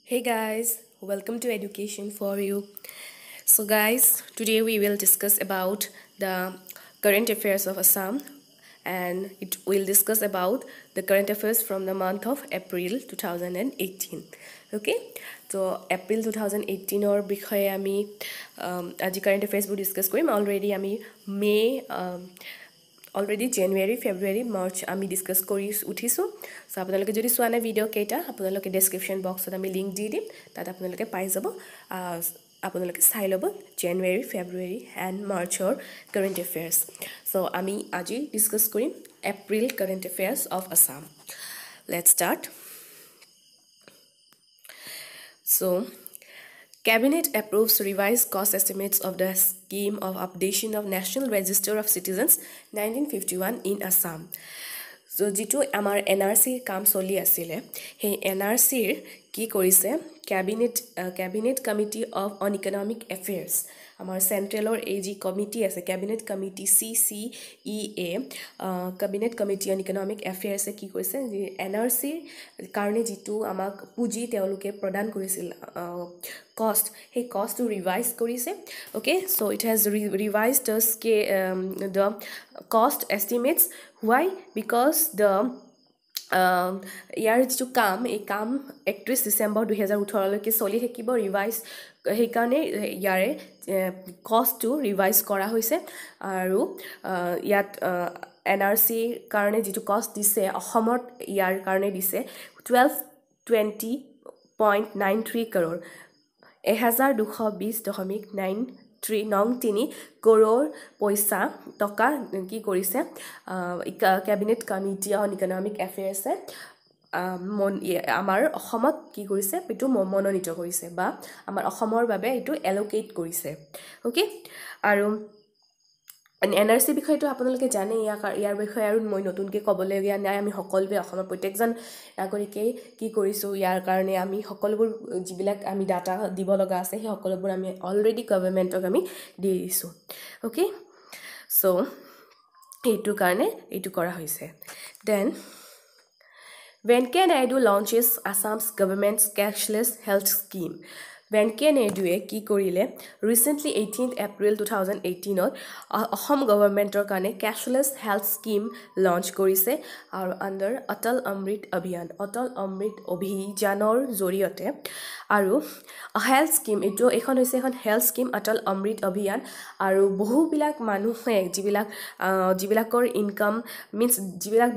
Hey guys, welcome to Education for You. So guys, today we will discuss about the current affairs of Assam, and it will discuss about the current affairs from the month of April 2018. Okay, so April 2018 or বিষয়ে আমি আজি current affairs বু discuss কৰিম. Already আমি May already January February March আমি discuss কৰি উঠিছোঁ so আপোনালোকে যদি চোৱা নাই ভিডিঅ' কেইটা আপোনালোকে ডেছক্ৰিপশ্যন বক্সত আমি লিংক দি দিম তাত আপোনালোকে পাই যাব আপোনালোকে চাই ল'ব জানুৱাৰী ফেব্ৰুৱাৰী এণ্ড মাৰ্চৰ কাৰেণ্ট এফেয়াৰ্ছ সো আমি আজি ডিছকাছ কৰিম April current affairs of Assam let's start so Cabinet approves revised cost estimates of the scheme of updation of National Register of Citizens 1951 in Assam. So, jitu amar NRC kam soli asile, he NRC ki korise Cabinet Committee on Economic Affairs. Amar Central or AG Committee as a Cabinet Committee CCEA, Cabinet Committee on Economic Affairs ki korise NRC karne jitu amak puji teoluke pradan korisil cost hey cost to revise korise. Okay, so it has revised the cost estimates. Why? Because the year যিটো কাম 31 ডিসেম্বৰ 2018 লৈকে চলি থাকিব revise হেকানে ইয়াৰে কষ্টটো revise কৰা হৈছে আৰু ইয়াত এনআৰসি কাৰণে যিটো কষ্ট দিছে অসমত ইয়াৰ কাৰণে দিছে 1220.93 crore 1220.93 crore পইচা টকা কি কৰিছে Cabinet Committee on Economic Affairs আমাৰ অসমত কি কৰিছে এটো মনোনীত কৰিছে বা আমাৰ অসমৰ বাবে এটো এলোকেট কৰিছে ওকে আৰু এনআৰসি বিষয়টো আপোনালোকে জানে ইয়াৰ বিষয়ে আৰু মই নতুনকে ক'বলগীয়া নাই আমি সকলোৱে অসমৰ প্ৰত্যেকজন নাগৰিকে কি কৰিছো ইয়াৰ কাৰণে আমি সকলোবোৰ যিবিলাক আমি ডাটা দিব লগা আছে সেই সকলোবোৰ আমি অলৰেডি গৱৰ্ণমেণ্টক আমি দি দিছো ওকে সো এইটো কাৰণে এইটো কৰা হৈছে then Venkaiah Naidu launches Assam's government's cashless health scheme. Venkaiah Naidu ki korile recently 18th April 2018 Assam government or kane cashless health scheme launch korise aru under Atal Amrit Abhiyanor joriote aru a health scheme eto ekhon hoise ekhon health scheme Atal Amrit Abhiyan aru bohu bilak manuhe jibilakor income means jibilak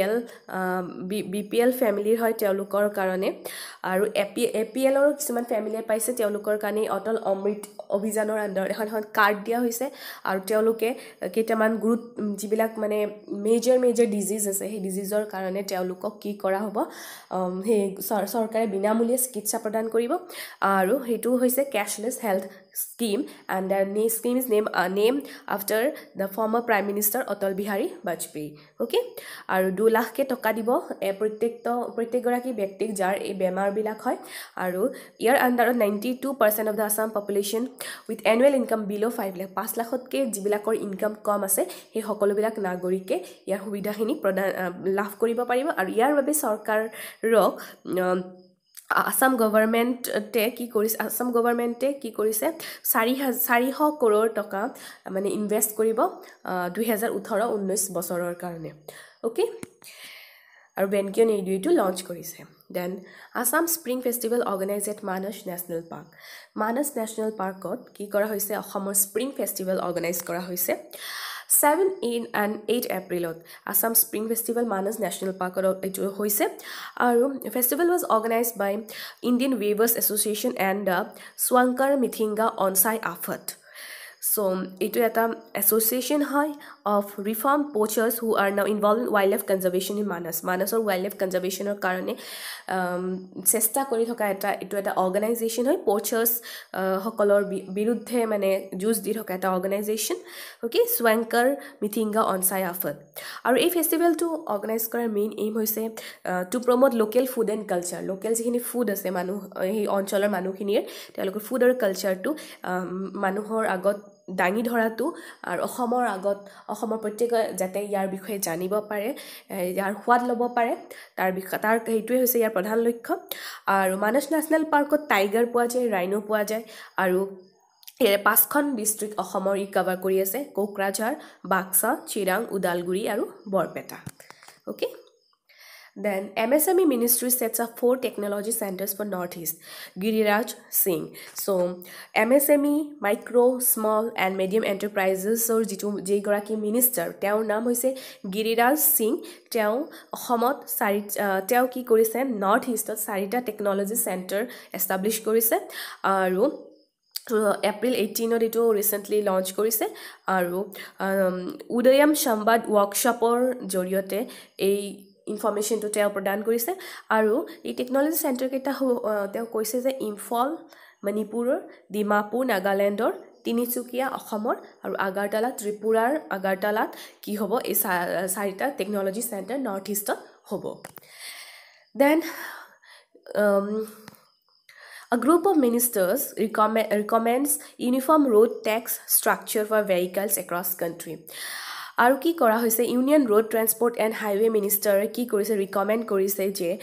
BPL family hoy teolukor karone aru APL or kichuman family paise teolukor kane Atal Amrit Abhiyanor under ekhon card dia hoise aru teoluke ketaman group jibilak mane major disease ase he diseaseor karone teolukok ki kora hobo he sarkare binamulya chikitsa pradan koribo aru hetu hoise cashless health scheme and the scheme is named after the former Prime Minister Atal Bihari Vajpayee okay aru 2 lakh ke toka dibo প্ৰত্যেক গৰাকী ব্যক্তিক যাৰ এই বেমাৰ বিলাক হয় আৰু ইয়াৰ আন্ডাৰত 92% of the Assam population with annual income below 5 lakh 5 লাখতকে যিবিলাকৰ ইনকাম কম আছে সেই সকলোবিলাক নাগৰিকে ইয়াৰ সুবিধাখিনি লাভ কৰিব পাৰিব আৰু ইয়াৰ বাবে চৰকাৰক Assam government কি কৰিছে 400 crore টকা মানে ইনভেস্ট কৰিব 2018-19 বছৰৰ কাৰণে ওকে আৰু Venkaiah Naidu to launch korise then Assam Spring Festival organized at Manas National Park National Park ki kora hoise Assam Spring Festival organize kora hoise 7 and 8 April Assam Spring Festival Manas National Park etu hoise aru festival was organized by Indian Weavers Association and Swankar Mithinga Onsai Afat So, it is an association of reformed poachers who are now involved in wildlife conservation in Manas. Manas or wildlife conservation or karane chesta kori thoka eta organization hoy poachers hokolor biruddhe mane juice di thoka eta organization okay Swankar Mithinga Onsai Afat aru ei festival to organize korar main aim hoise to promote local food and culture local jikhini food ase manu ei oncholor manu khinir telokor food or culture to manuhor agot দাঙি ধৰাটো আৰু অসমৰ আগত অসমৰ প্ৰত্যেকে যাতে ইয়াৰ বিষয়ে জানিব পাৰে ইয়াৰ সোৱাদ ল'ব পাৰে তাৰ সেইটোৱে হৈছে ইয়াৰ প্ৰধান লক্ষ্য আৰু মানস নেশ্যনেল পাৰ্কত টাইগাৰ পোৱা যায় ৰাইনো পোৱা যায় আৰু ইয়াৰে 5খন ডিষ্ট্ৰিক্ট অসমৰ কভাৰ কৰি আছে কোকৰাঝাৰ বাক্সা চিৰাং ওদালগুৰি আৰু Barpeta okay Then MSME Ministry sets up 4 technology centers for Northeast. Giriraj Singh. So MSME, micro, small and medium enterprises or Jigoraki minister. Teo naam hoise Giriraj Singh. Teo Homot Teo ki korise Northeast Sarita Technology Center established korise. Aru April 18 ito recently launch korise aru Udayam Shambad workshopor joriote ei information to tell প্ৰদান কৰিছে আৰু এই technology centre কেইটা তেওঁ কৈছে যে ইম্ফল মণিপুৰৰ ডিমাপুৰ নাগালেণ্ডৰ তিনিচুকীয়া অসমৰ আৰু আগাৰতালা ত্ৰিপুৰাৰ আগাৰতালাত কি হ'ব এই চাৰিটা টেকনলজি চেণ্টাৰ নৰ্থ ইষ্টত হ'ব then A group of ministers recommends uniform road tax structure for vehicles across country. আৰু কি কৰা হৈছে union road transport and highway minister কি কৰিছে ৰিকমেণ্ড কৰিছে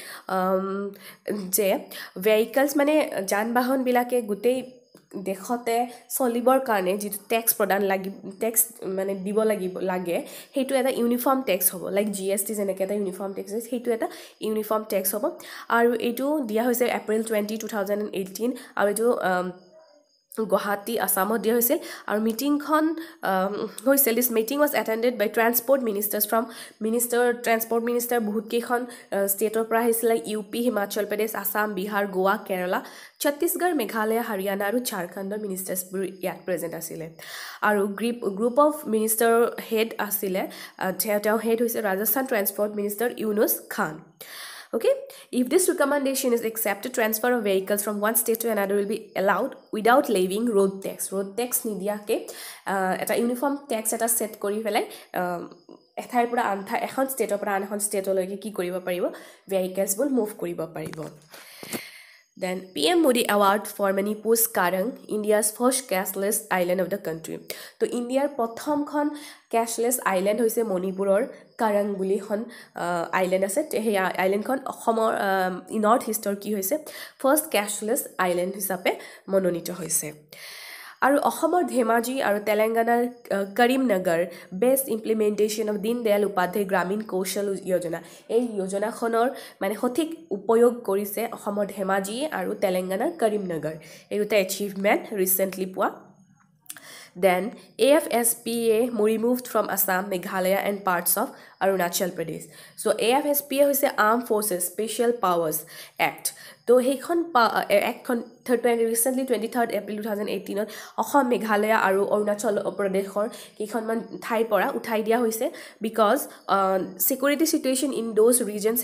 যে ভেহিকলছ মানে যান বাহনবিলাকে গোটেই দেশতে চলিবৰ কাৰণে যিটো টেক্স প্ৰদান টেক্স মানে দিব লাগে সেইটো এটা ইউনিফৰ্ম টেক্স হ'ব লাইক GST যেনেকৈ এটা ইউনিফৰ্ম টেক্স আছে সেইটো এটা ইউনিফৰ্ম টেক্স হ'ব আৰু এইটো দিয়া হৈছে এপ্ৰিল 20, 2018 আৰু এইটো Guwahati, Assamot dia hoisil aru meeting khon hoisil this meeting was attended by transport ministers from transport minister bahut ke khon state or pra hoisil like UP Himachal Pradesh Assam Bihar Goa Kerala Chhattisgarh Meghalaya Haryana aru Jharkhand ministers yat present asile aru group of minister head asile teo head hoise Rajasthan transport minister Yunus Khan Okay, if this recommendation is accepted, transfer of vehicles from one state to another will be allowed without levying road tax. Road tax nidia ke eta uniform tax eta set kori pelai ethai pura antha ekhon state pura anekhon state loike ki koriba paribo vehicles bol move koriba paribo. Then PM Modi Award for Manipur's Karang, India's first cashless island of the country. So India's prothom khon cashless island hoise Manipuror Karang buli khon island ase he island khon Assomor north east ki hoise first cashless island hisabe mononito hoise. আৰু অসমৰ ধেমাজি আৰু তেলেংগানাৰ Karimnagar best implementation of Deen Dayal Upadhyaya Grameen Kaushal Yojana এই যোজনাখনৰ মানে সঠিক উপয়োগ কৰিছে অসমৰ ধেমাজি আৰু তেলেংগানাৰ কৰিমনগৰ এই দুটা এচিভমেন্ট ৰিসেন্টলি পোৱা Then AFSPA removed from Assam, Meghalaya and parts of Arunachal Pradesh. So AFSPA is the Armed Forces Special Powers Act. So hekhon act recently 23rd April 2018 Assam, Meghalaya aru Arunachal Pradeshor kekhon man thai pora uthai dia hoise because security situation in those regions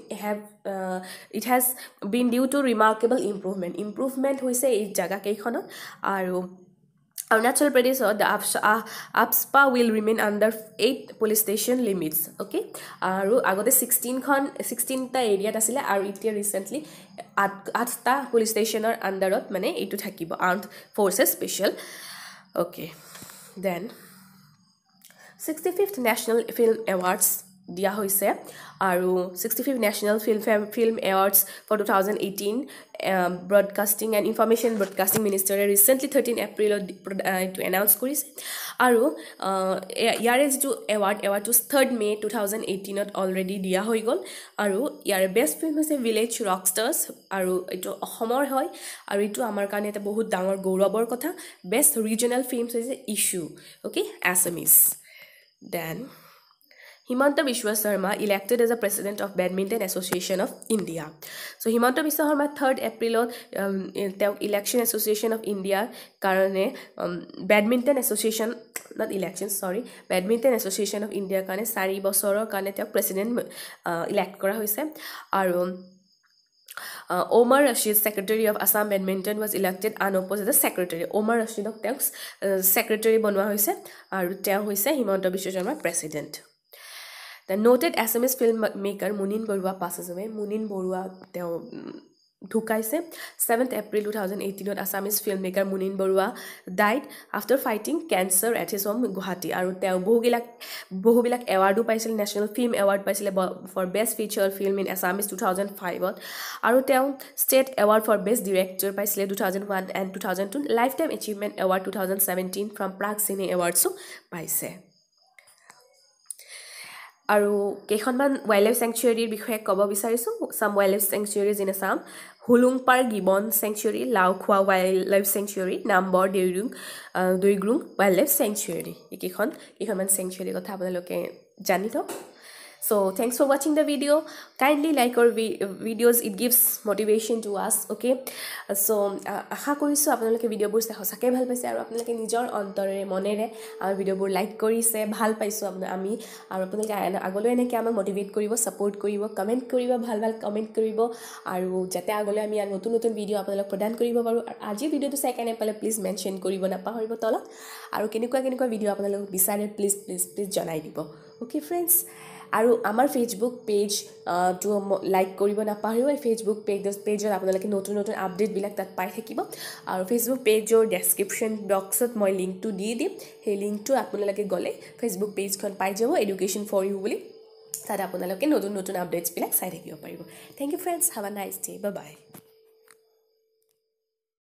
it has been due to remarkable improvement hoise ei jaga kekhonot aru Arunachal Pradesh the AFSPA will remain under 8 police station limits okay aru agote 16 ta area asile aru itia recently 8 ta police stationer underot mane etu thakibo armed forces special okay then 65th National Film Awards dia hoise aru 65th National Film Awards for 2018 broadcasting and information broadcasting minister recently 13 April to announce korise aru yare to award to 3rd May 2018 ot already dia hoi gol aru yare best film hoise Village Rockstars aru eto Assomor hoy aru eto amar kane eta bahut dangor gaurabor kotha best regional films hoise issue okay Assamese then Himanta Biswa Sarma elected as a president of Badminton Association of India. So Himanta Biswa Sarma 3rd April election association of India karone Badminton Association not election sorry Badminton Association of India karone 4 bosoror karone tek president elect kora hoise aru Omar Rashid, Secretary of Assam Badminton, was elected unopposed as the secretary. Omar Rashid secretary bonwa hoise aru teo hoise Himanta Biswa Sarma president. The noted Assamese filmmaker Munin Borua passes away. Munin Borua ঢুকাইছে 7th April 2018 Assamese film maker Munin Barua died after fighting cancer at his home Guwahati আৰু তেওঁ বহুবিলাক এৱাৰ্ডো পাইছিল national film award পাইছিলে for best feature film in Assamese 2005ত আৰু তেওঁ state award for best director পাইছিলে 2001 and 2002 lifetime achievement award 2017 from Prag cine এৱাৰ্ডছো পাইছে আৰু কেইখনমান ৱাইল্ড লাইফ চেংচুৱেৰীৰ বিষয়ে ক'ব বিচাৰিছোঁ some wildlife sanctuaries in Assam Hollongapar gibbon sanctuary Laokhowa wildlife sanctuary Nambor Doigrung wildlife sanctuary কেইখনমান চেংচুৱেৰীৰ কথা আপোনালোকে জানি থওক So thanks for watching the video. Kindly like our videos. It gives motivation to us. Okay. So আশা কৰিছোঁ আপোনালোকে ভিডিঅ'বোৰ চাই সঁচাকৈ ভাল পাইছে আৰু আপোনালোকে নিজৰ অন্তৰেৰে মনেৰে আমাৰ ভিডিঅ'বোৰ লাইক কৰিছে ভাল পাইছোঁ আমি আৰু আপোনালোকে আগলৈ এনেকৈ আমাক মটিভেট কৰিব ছাপোৰ্ট কৰিব কমেণ্ট কৰিব ভাল কমেণ্ট কৰিব আৰু যাতে আগলৈ আমি আৰু নতুন ভিডিঅ' আপোনালোক প্ৰদান কৰিব পাৰোঁ আৰু আজিৰ ভিডিঅ'টো চাই কেনে পালে প্লিজ মেনশ্যন কৰিব নাপাহৰিব তলত আৰু কেনেকুৱা ভিডিঅ' আপোনালোক বিচাৰে প্লিজ জনাই দিব অ'কে ফ্ৰেণ্ডছ আৰু আমাৰ ফেচবুক পেজটো লাইক কৰিব নাপাহৰিব এই ফেচবুক পেজত আপোনালোকে নতুন আপডেটবিলাক তাত পাই থাকিব আৰু ফেচবুক পেজৰ ডেছক্ৰিপশ্যন বক্সত মই লিংকটো দি দিম সেই লিংকটো আপোনালোকে গ'লে ফেচবুক পেজখন পাই যাব এডুকেশ্যন ফৰ ইউ বুলি তাত আপোনালোকে নতুন আপডেটছবিলাক চাই থাকিব পাৰিব thank you friends have a nice day bye by